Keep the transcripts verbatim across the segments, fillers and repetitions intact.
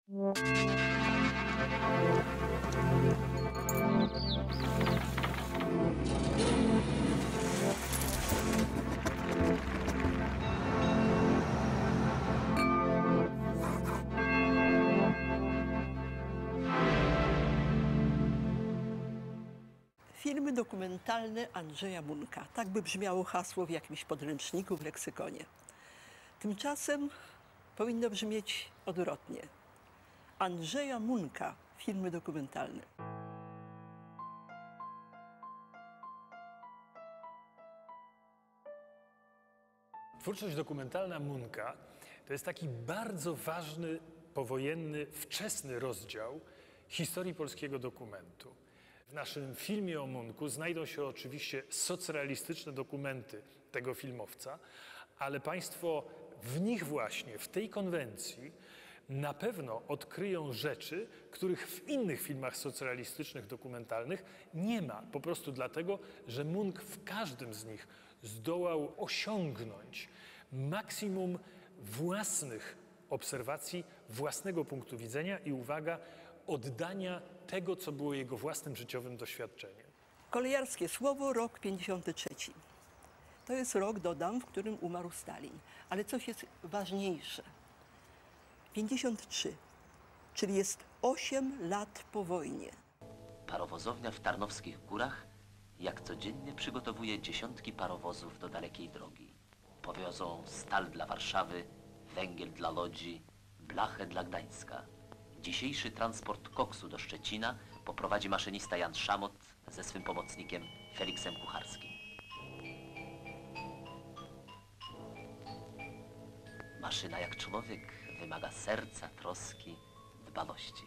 Filmy dokumentalne Andrzeja Munka. Tak by brzmiało hasło w jakimś podręczniku, w leksykonie. Tymczasem powinno brzmieć odwrotnie. Andrzeja Munka. Filmy dokumentalne. Twórczość dokumentalna Munka to jest taki bardzo ważny, powojenny, wczesny rozdział historii polskiego dokumentu. W naszym filmie o Munku znajdą się oczywiście socrealistyczne dokumenty tego filmowca, ale Państwo w nich właśnie, w tej konwencji na pewno odkryją rzeczy, których w innych filmach socrealistycznych, dokumentalnych nie ma. Po prostu dlatego, że Munk w każdym z nich zdołał osiągnąć maksimum własnych obserwacji, własnego punktu widzenia i, uwaga, oddania tego, co było jego własnym życiowym doświadczeniem. Kolejarskie słowo, rok pięćdziesiąty trzeci. To jest rok, dodam, w którym umarł Stalin. Ale coś jest ważniejsze. pięćdziesiąt trzy, czyli jest osiem lat po wojnie. Parowozownia w Tarnowskich Górach jak codziennie przygotowuje dziesiątki parowozów do dalekiej drogi. Powiozą stal dla Warszawy, węgiel dla Łodzi, blachę dla Gdańska. Dzisiejszy transport koksu do Szczecina poprowadzi maszynista Jan Szamot ze swym pomocnikiem Feliksem Kucharskim. Maszyna jak człowiek wymaga serca, troski, dbałości.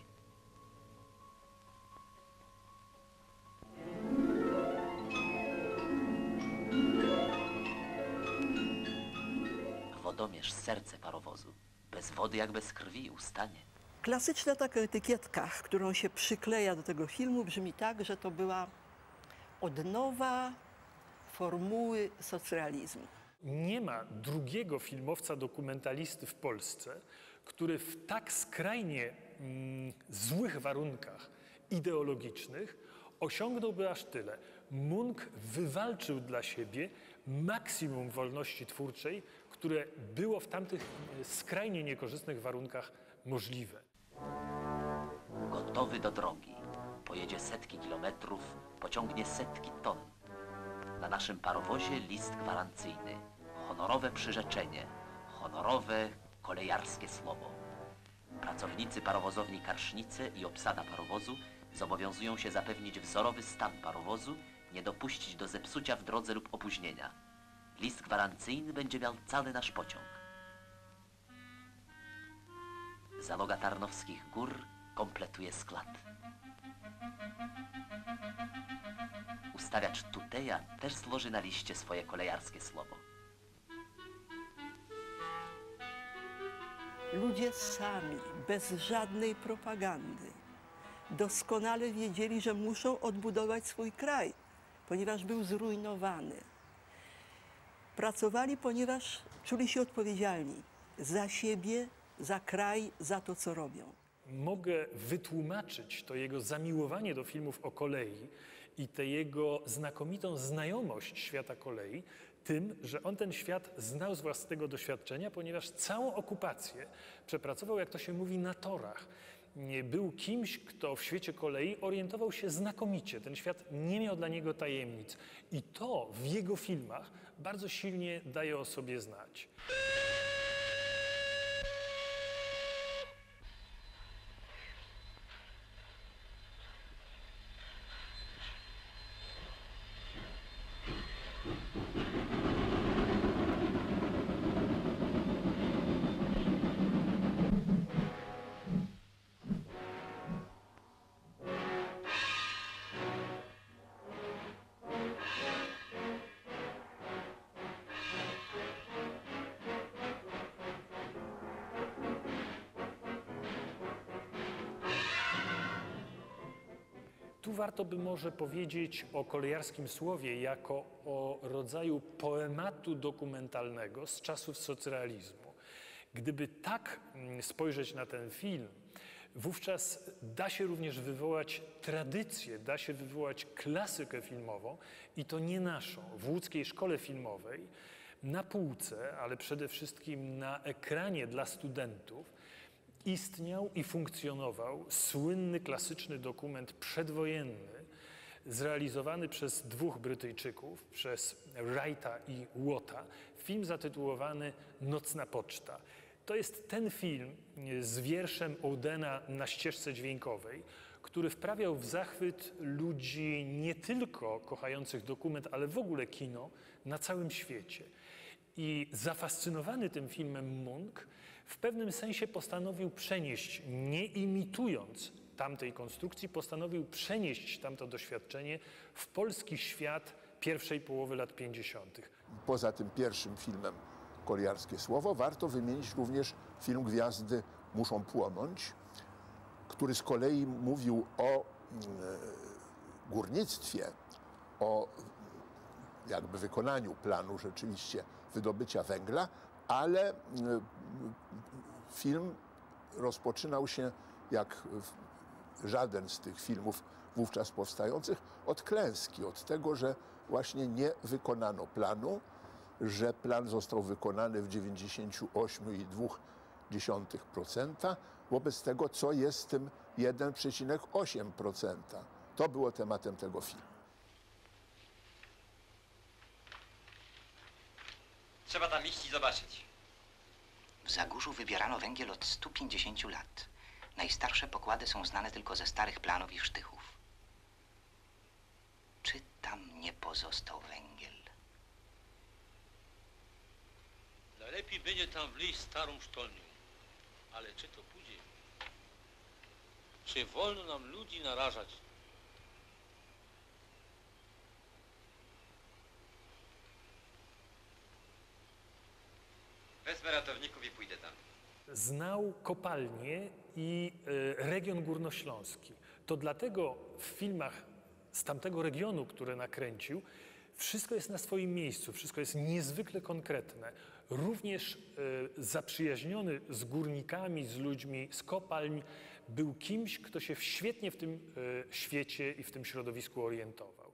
Wodomierz serce parowozu. Bez wody jak bez krwi ustanie. Klasyczna taka etykietka, którą się przykleja do tego filmu, brzmi tak, że to była odnowa formuły socrealizmu. Nie ma drugiego filmowca dokumentalisty w Polsce, który w tak skrajnie mm, złych warunkach ideologicznych osiągnąłby aż tyle. Munk wywalczył dla siebie maksimum wolności twórczej, które było w tamtych skrajnie niekorzystnych warunkach możliwe. Gotowy do drogi. Pojedzie setki kilometrów, pociągnie setki ton. Na naszym parowozie list gwarancyjny. Honorowe przyrzeczenie. Honorowe, kolejarskie słowo. Pracownicy parowozowni Karsznice i obsada parowozu zobowiązują się zapewnić wzorowy stan parowozu, nie dopuścić do zepsucia w drodze lub opóźnienia. List gwarancyjny będzie miał cały nasz pociąg. Załoga Tarnowskich Gór kompletuje skład. Ustawiacz Tuteja też złoży na liście swoje kolejarskie słowo. Ludzie sami, bez żadnej propagandy, doskonale wiedzieli, że muszą odbudować swój kraj, ponieważ był zrujnowany. Pracowali, ponieważ czuli się odpowiedzialni za siebie, za kraj, za to, co robią. Mogę wytłumaczyć to jego zamiłowanie do filmów o kolei i tę jego znakomitą znajomość świata kolei tym, że on ten świat znał z własnego doświadczenia, ponieważ całą okupację przepracował, jak to się mówi, na torach. Był kimś, kto w świecie kolei orientował się znakomicie. Ten świat nie miał dla niego tajemnic. I to w jego filmach bardzo silnie daje o sobie znać. Tu warto by może powiedzieć o kolejarskim słowie jako o rodzaju poematu dokumentalnego z czasów socrealizmu. Gdyby tak spojrzeć na ten film, wówczas da się również wywołać tradycję, da się wywołać klasykę filmową i to nie naszą. W łódzkiej szkole filmowej na półce, ale przede wszystkim na ekranie dla studentów istniał i funkcjonował słynny klasyczny dokument przedwojenny zrealizowany przez dwóch Brytyjczyków, przez Wrighta i Watta, film zatytułowany Nocna poczta. To jest ten film z wierszem Audena na ścieżce dźwiękowej, który wprawiał w zachwyt ludzi nie tylko kochających dokument, ale w ogóle kino na całym świecie. I zafascynowany tym filmem Munch w pewnym sensie postanowił przenieść, nie imitując tamtej konstrukcji, postanowił przenieść tamto doświadczenie w polski świat pierwszej połowy lat pięćdziesiątych. Poza tym pierwszym filmem Koliarskie Słowo warto wymienić również film Gwiazdy muszą płonąć, który z kolei mówił o e, górnictwie, o jakby wykonaniu planu rzeczywiście wydobycia węgla, ale e, film rozpoczynał się, jak żaden z tych filmów wówczas powstających, od klęski, od tego, że właśnie nie wykonano planu, że plan został wykonany w dziewięćdziesiąt osiem przecinek dwa procent wobec tego, co jest tym jeden przecinek osiem procent. To było tematem tego filmu. Trzeba tam iść i zobaczyć. W Zagórzu wybierano węgiel od stu pięćdziesięciu lat. Najstarsze pokłady są znane tylko ze starych planów i sztychów. Czy tam nie pozostał węgiel? Najlepiej będzie tam wleźć starą sztolnię. Ale czy to pójdzie? Czy wolno nam ludzi narażać? Wezmę ratowników i pójdę tam. Znał kopalnie i e, region górnośląski. To dlatego w filmach z tamtego regionu, które nakręcił, wszystko jest na swoim miejscu, wszystko jest niezwykle konkretne. Również e, zaprzyjaźniony z górnikami, z ludźmi z kopalń, był kimś, kto się świetnie w tym e, świecie i w tym środowisku orientował.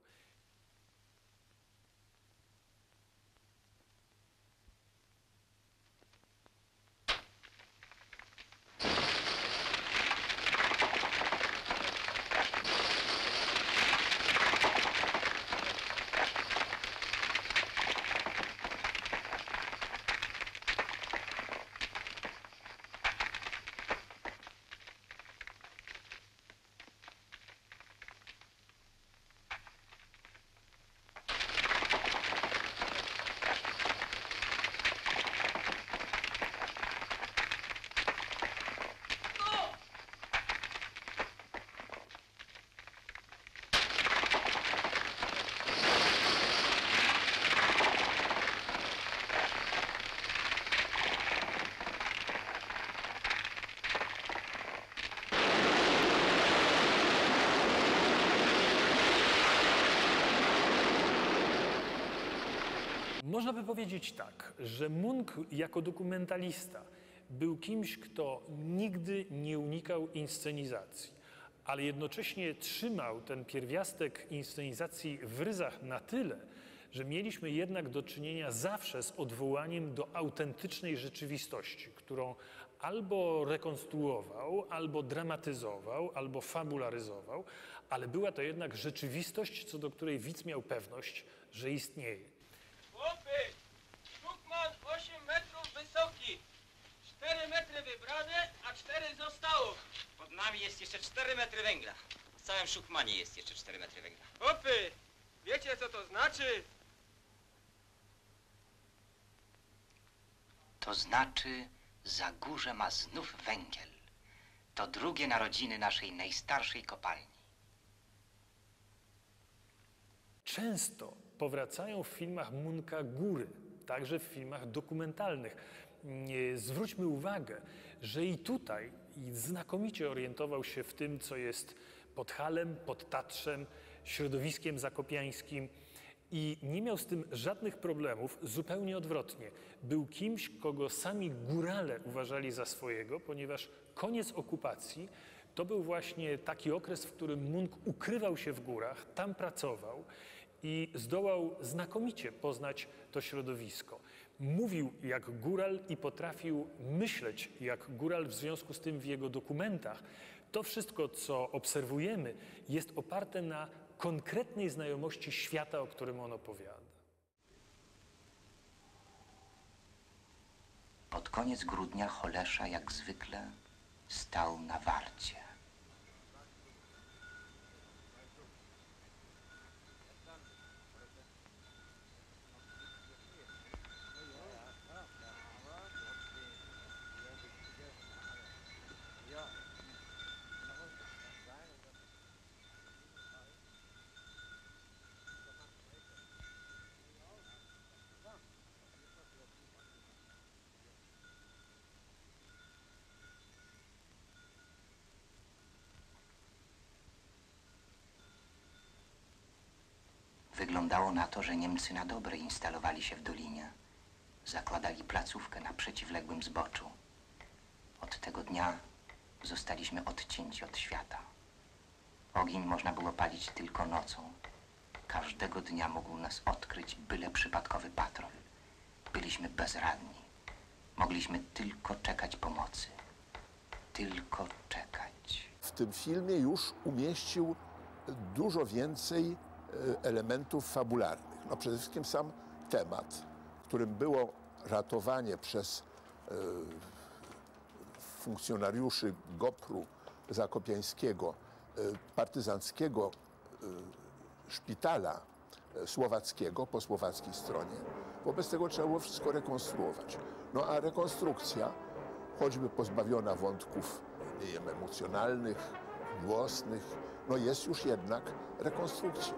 Można by powiedzieć tak, że Munch jako dokumentalista był kimś, kto nigdy nie unikał inscenizacji, ale jednocześnie trzymał ten pierwiastek inscenizacji w ryzach na tyle, że mieliśmy jednak do czynienia zawsze z odwołaniem do autentycznej rzeczywistości, którą albo rekonstruował, albo dramatyzował, albo fabularyzował, ale była to jednak rzeczywistość, co do której widz miał pewność, że istnieje. Chłopy, Sztukman osiem metrów wysoki, cztery metry wybrane, a cztery zostało. Pod nami jest jeszcze cztery metry węgla. W całym Szukmanie jest jeszcze cztery metry węgla. Chłopy, wiecie co to znaczy? To znaczy, Zagórze ma znów węgiel. To drugie narodziny naszej najstarszej kopalni. Często powracają w filmach Muncha góry, także w filmach dokumentalnych. Zwróćmy uwagę, że i tutaj znakomicie orientował się w tym, co jest pod Halem, pod Tatrzem, środowiskiem zakopiańskim I nie miał z tym żadnych problemów, zupełnie odwrotnie. Był kimś, kogo sami górale uważali za swojego, ponieważ koniec okupacji to był właśnie taki okres, w którym Munch ukrywał się w górach, tam pracował i zdołał znakomicie poznać to środowisko. Mówił jak góral i potrafił myśleć jak góral, w związku z tym w jego dokumentach to wszystko, co obserwujemy, jest oparte na konkretnej znajomości świata, o którym on opowiada. Pod koniec grudnia Cholesza jak zwykle stał na warcie. Wyglądało na to, że Niemcy na dobre instalowali się w dolinie. Zakładali placówkę na przeciwległym zboczu. Od tego dnia zostaliśmy odcięci od świata. Ogień można było palić tylko nocą. Każdego dnia mógł nas odkryć byle przypadkowy patrol. Byliśmy bezradni. Mogliśmy tylko czekać pomocy. Tylko czekać. W tym filmie już umieścił dużo więcej elementów fabularnych. No przede wszystkim sam temat, którym było ratowanie przez e, funkcjonariuszy GOPR-u zakopiańskiego, e, partyzanckiego e, szpitala słowackiego po słowackiej stronie. Wobec tego trzeba było wszystko rekonstruować. No a rekonstrukcja, choćby pozbawiona wątków, nie wiem, emocjonalnych, miłosnych, no jest już jednak rekonstrukcją.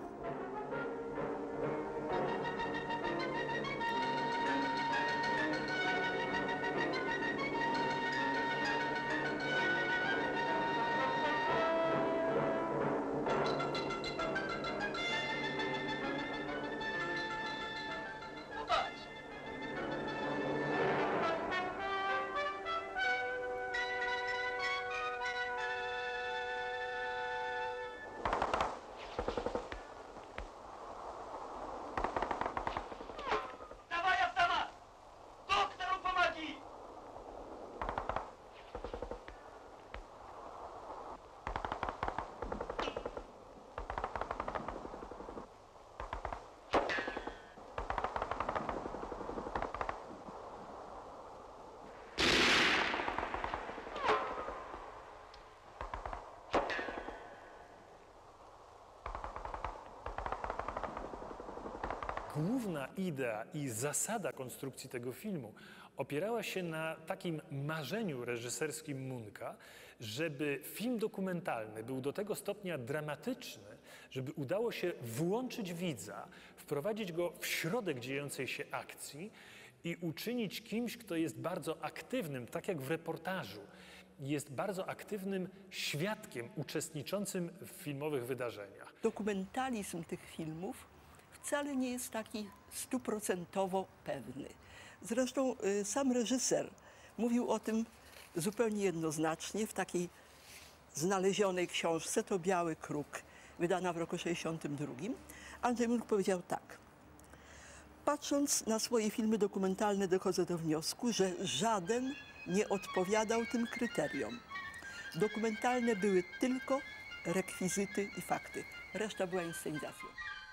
Główna idea i zasada konstrukcji tego filmu opierała się na takim marzeniu reżyserskim Muncha, żeby film dokumentalny był do tego stopnia dramatyczny, żeby udało się włączyć widza, wprowadzić go w środek dziejącej się akcji i uczynić kimś, kto jest bardzo aktywnym, tak jak w reportażu, jest bardzo aktywnym świadkiem uczestniczącym w filmowych wydarzeniach. Dokumentalizm tych filmów wcale nie jest taki stuprocentowo pewny. Zresztą y, sam reżyser mówił o tym zupełnie jednoznacznie w takiej znalezionej książce, to Biały Kruk, wydana w roku sześćdziesiątym drugim. Andrzej Munch powiedział tak: patrząc na swoje filmy dokumentalne, dochodzę do wniosku, że żaden nie odpowiadał tym kryteriom. Dokumentalne były tylko rekwizyty i fakty. Reszta była inscenizacją.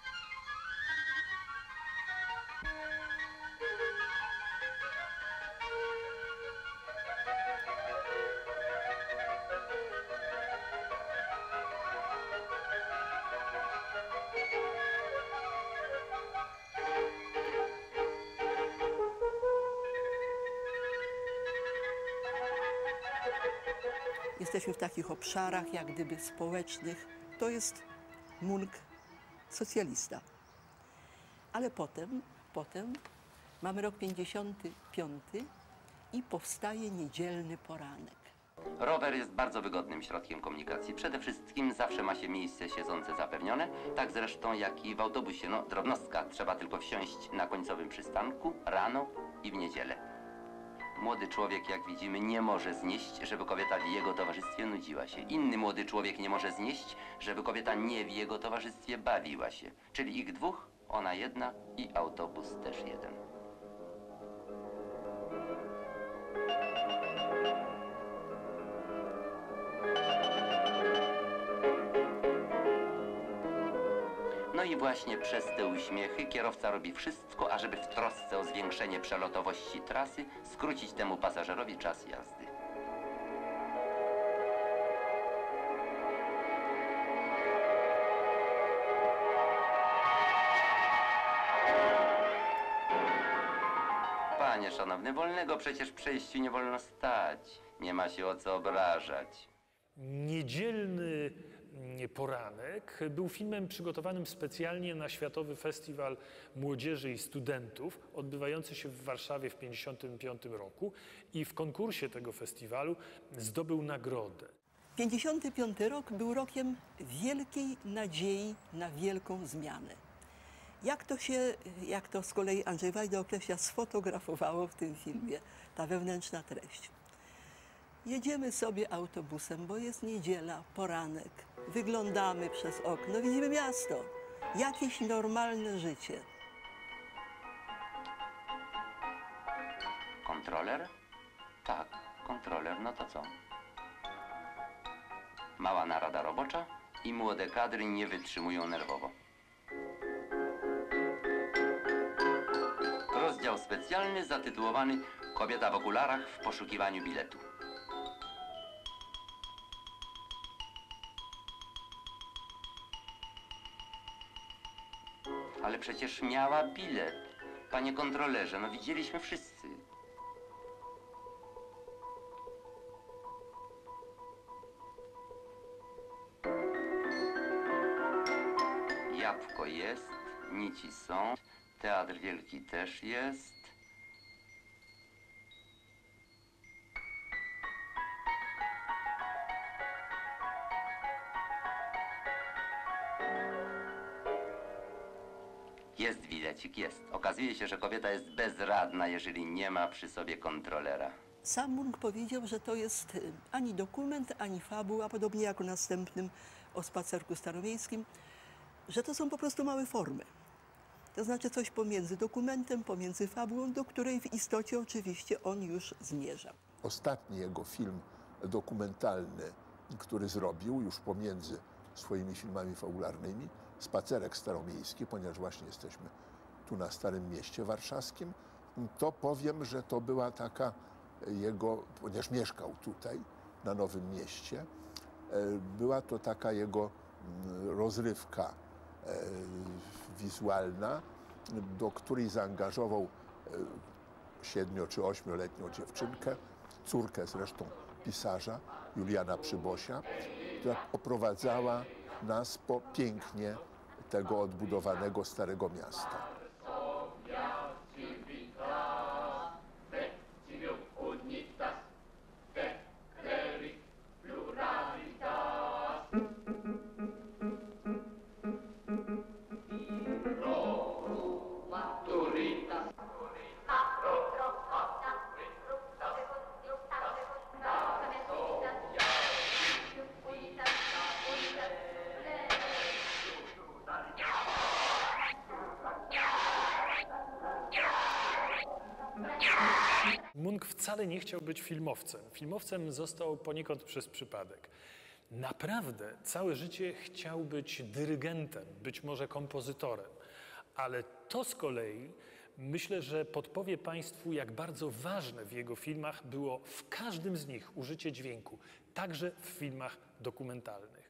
Jesteśmy w takich obszarach, jak gdyby społecznych. To jest Munch socjalista. Ale potem, potem mamy rok pięćdziesiąty piąty i powstaje Niedzielny Poranek. Rower jest bardzo wygodnym środkiem komunikacji. Przede wszystkim zawsze ma się miejsce siedzące zapewnione, tak zresztą jak i w autobusie. No, drobnostka, trzeba tylko wsiąść na końcowym przystanku rano i w niedzielę. Młody człowiek, jak widzimy, nie może znieść, żeby kobieta w jego towarzystwie nudziła się. Inny młody człowiek nie może znieść, żeby kobieta nie w jego towarzystwie bawiła się. Czyli ich dwóch, ona jedna i autobus też jeden. No i właśnie przez te uśmiechy kierowca robi wszystko, ażeby w trosce o zwiększenie przelotowości trasy skrócić temu pasażerowi czas jazdy. Panie szanowny, wolnego przecież w przejściu nie wolno stać. Nie ma się o co obrażać. Niedzielny poranek był filmem przygotowanym specjalnie na Światowy Festiwal Młodzieży i Studentów, odbywający się w Warszawie w tysiąc dziewięćset pięćdziesiątym piątym roku i w konkursie tego festiwalu zdobył nagrodę. pięćdziesiąty piąty rok był rokiem wielkiej nadziei na wielką zmianę. Jak to się, jak to z kolei Andrzej Wajda określa, sfotografowało w tym filmie, ta wewnętrzna treść. Jedziemy sobie autobusem, bo jest niedziela, poranek. Wyglądamy przez okno, widzimy miasto. Jakieś normalne życie. Kontroler? Tak, kontroler, no to co? Mała narada robocza i młode kadry nie wytrzymują nerwowo. Rozdział specjalny zatytułowany Kobieta w okularach w poszukiwaniu biletu. Ale przecież miała bilet. Panie kontrolerze, no widzieliśmy wszyscy. Jabłko jest, nici są, teatr wielki też jest. Jest bilecik, jest. Okazuje się, że kobieta jest bezradna, jeżeli nie ma przy sobie kontrolera. Sam Munk powiedział, że to jest ani dokument, ani fabuła, podobnie jak o następnym o spacerku staromiejskim, że to są po prostu małe formy. To znaczy coś pomiędzy dokumentem, pomiędzy fabułą, do której w istocie oczywiście on już zmierza. Ostatni jego film dokumentalny, który zrobił już pomiędzy swoimi filmami fabularnymi, Spacerek staromiejski, ponieważ właśnie jesteśmy tu na Starym Mieście Warszawskim, to powiem, że to była taka jego, ponieważ mieszkał tutaj, na Nowym Mieście, była to taka jego rozrywka wizualna, do której zaangażował siedmiu czy ośmioletnią dziewczynkę, córkę zresztą pisarza Juliana Przybosia, która oprowadzała nas po pięknie tego odbudowanego Starego Miasta. Munk wcale nie chciał być filmowcem. Filmowcem został poniekąd przez przypadek. Naprawdę całe życie chciał być dyrygentem, być może kompozytorem. Ale to z kolei myślę, że podpowie Państwu, jak bardzo ważne w jego filmach było w każdym z nich użycie dźwięku, także w filmach dokumentalnych.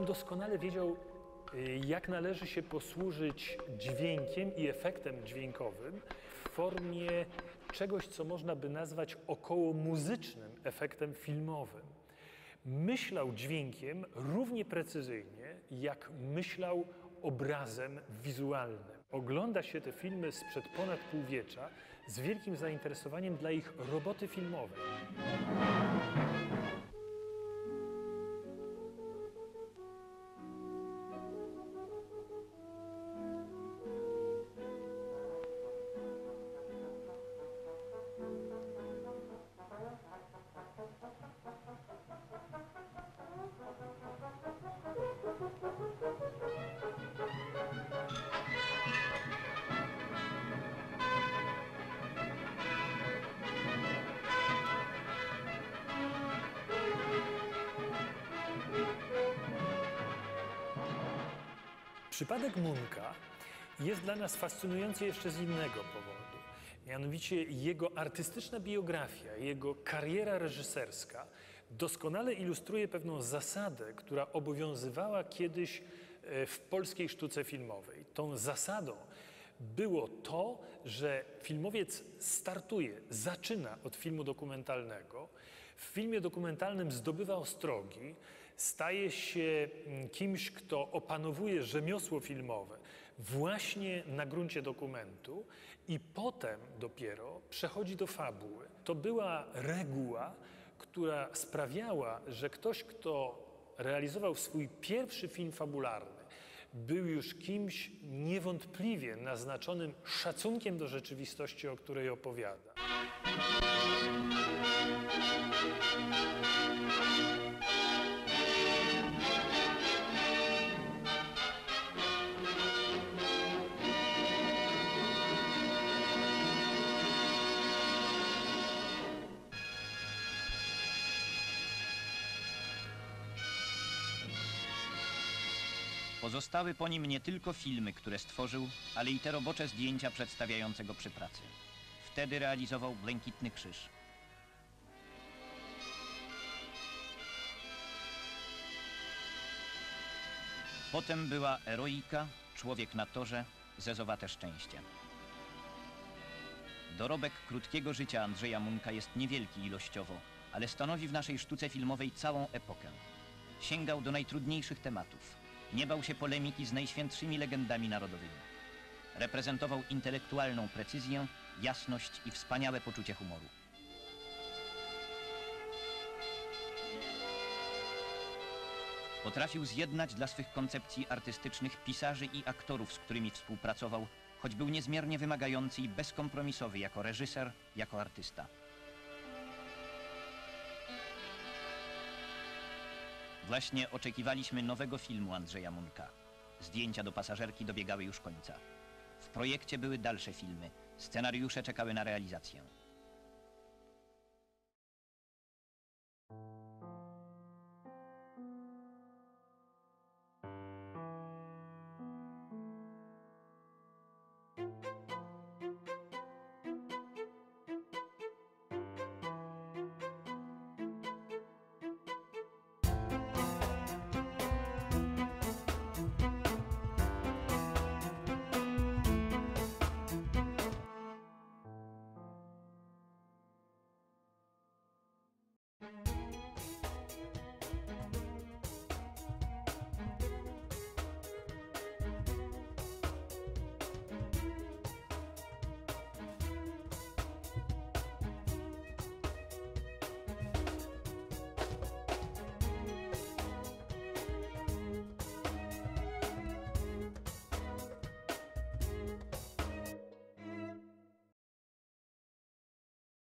doskonale wiedział, jak należy się posłużyć dźwiękiem i efektem dźwiękowym w formie czegoś, co można by nazwać około muzycznym efektem filmowym. Myślał dźwiękiem równie precyzyjnie, jak myślał obrazem wizualnym. Ogląda się te filmy sprzed ponad półwiecza z wielkim zainteresowaniem dla ich roboty filmowej. Przypadek Munka jest dla nas fascynujący jeszcze z innego powodu. Mianowicie jego artystyczna biografia, jego kariera reżyserska doskonale ilustruje pewną zasadę, która obowiązywała kiedyś w polskiej sztuce filmowej. Tą zasadą było to, że filmowiec startuje, zaczyna od filmu dokumentalnego, w filmie dokumentalnym zdobywa ostrogi, staje się kimś, kto opanowuje rzemiosło filmowe właśnie na gruncie dokumentu i potem dopiero przechodzi do fabuły. To była reguła, która sprawiała, że ktoś, kto realizował swój pierwszy film fabularny, był już kimś niewątpliwie naznaczonym szacunkiem do rzeczywistości, o której opowiada. Pozostały po nim nie tylko filmy, które stworzył, ale i te robocze zdjęcia przedstawiające go przy pracy. Wtedy realizował Błękitny Krzyż. Potem była Eroika, Człowiek na torze, Zezowate szczęście. Dorobek krótkiego życia Andrzeja Munka jest niewielki ilościowo, ale stanowi w naszej sztuce filmowej całą epokę. Sięgał do najtrudniejszych tematów. Nie bał się polemiki z najświętszymi legendami narodowymi. Reprezentował intelektualną precyzję, jasność i wspaniałe poczucie humoru. Potrafił zjednać dla swych koncepcji artystycznych pisarzy i aktorów, z którymi współpracował, choć był niezmiernie wymagający i bezkompromisowy jako reżyser, jako artysta. Właśnie oczekiwaliśmy nowego filmu Andrzeja Munka. Zdjęcia do Pasażerki dobiegały już końca. W projekcie były dalsze filmy. Scenariusze czekały na realizację.